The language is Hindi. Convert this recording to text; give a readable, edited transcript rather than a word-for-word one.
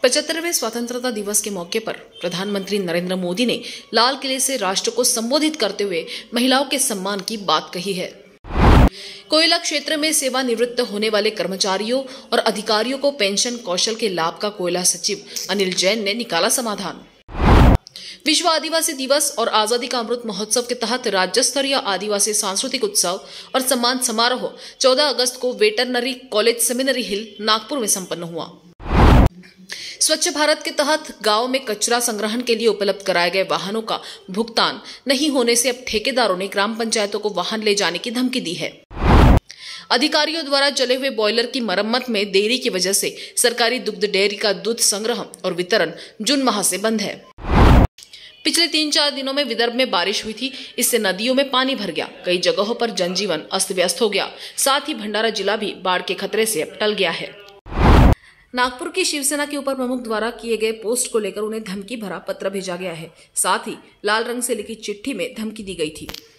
75वें स्वतंत्रता दिवस के मौके पर प्रधानमंत्री नरेंद्र मोदी ने लाल किले से राष्ट्र को संबोधित करते हुए महिलाओं के सम्मान की बात कही है। कोयला क्षेत्र में सेवानिवृत्त होने वाले कर्मचारियों और अधिकारियों को पेंशन कौशल के लाभ का कोयला सचिव अनिल जैन ने निकाला समाधान। विश्व आदिवासी दिवस और आजादी का अमृत महोत्सव के तहत राज्य स्तरीय आदिवासी सांस्कृतिक उत्सव और सम्मान समारोह 14 अगस्त को veterinary college seminary hill Nagpur में संपन्न हुआ। स्वच्छ भारत के तहत गांव में कचरा संग्रहण के लिए उपलब्ध कराए गए वाहनों का भुगतान नहीं होने से अब ठेकेदारों ने ग्राम पंचायतों को वाहन ले जाने की धमकी दी है। अधिकारियों द्वारा जले हुए बॉयलर की मरम्मत में देरी की वजह से सरकारी दुग्ध डेयरी का दूध संग्रह और वितरण जून माह से बंद है। पिछले 3-4 दिनों में विदर्भ में बारिश हुई थी, इससे नदियों में पानी भर गया। कई जगहों पर जनजीवन अस्त व्यस्त हो गया। साथ ही भंडारा जिला भी बाढ़ के खतरे से अब टल गया है। नागपुर की शिवसेना के उप प्रमुख द्वारा किए गए पोस्ट को लेकर उन्हें धमकी भरा पत्र भेजा गया है। साथ ही लाल रंग से लिखी चिट्ठी में धमकी दी गई थी।